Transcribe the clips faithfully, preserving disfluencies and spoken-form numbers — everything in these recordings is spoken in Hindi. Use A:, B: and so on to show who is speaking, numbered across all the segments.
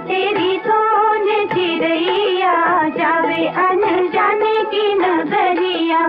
A: तेरी सोन चिरैया जावे अनजाने की नगरिया।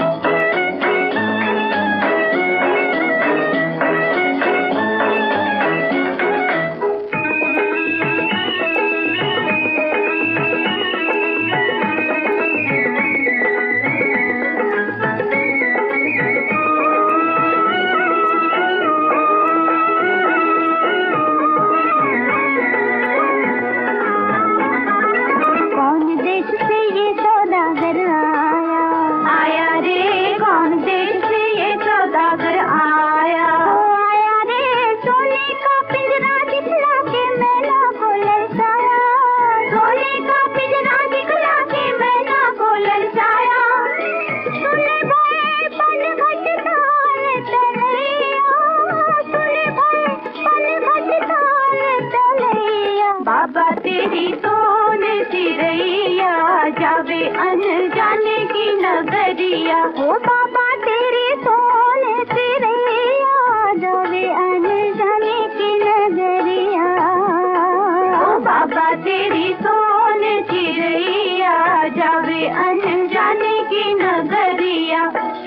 A: बाबा तेरी सोन चिरैया जावे अनजाने की नगरिया। ओ बाबा तेरी सोन चिरैया जावे अनजाने की नगरिया। ओ बाबा तेरी सोन चिरैया जावे अनजाने की नगरिया।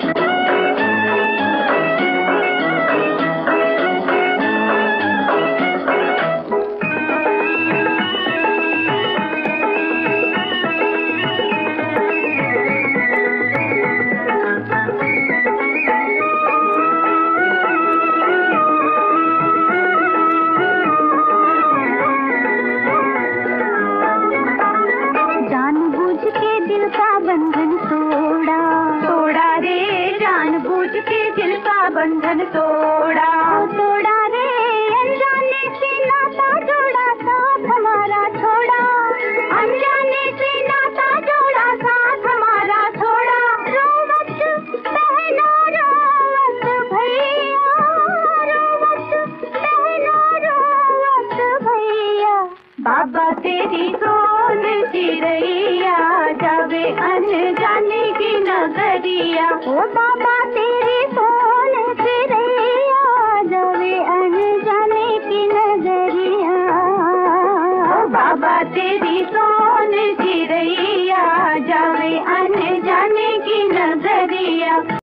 A: दिल का बंधन तोड़ा तोड़ा रे, जानबूझ के दिल का बंधन तोड़ा तोड़ा रे, अनजाने से नाता जोड़ा साथ हमारा छोड़ा, अनजाने से नाता जोड़ा साथ हमारा छोड़ा। रोवत बहना रोवत भैया, रोवत बहना रोवत भैया। बाबा तेरी सोन चिरैया जावे अनजाने की नगरिया। ओ बाबा तेरी सोन चिरैया जावे अनजाने की नगरिया। ओ बाबा तेरी सोन चिरैया जावे अनजाने की नगरिया।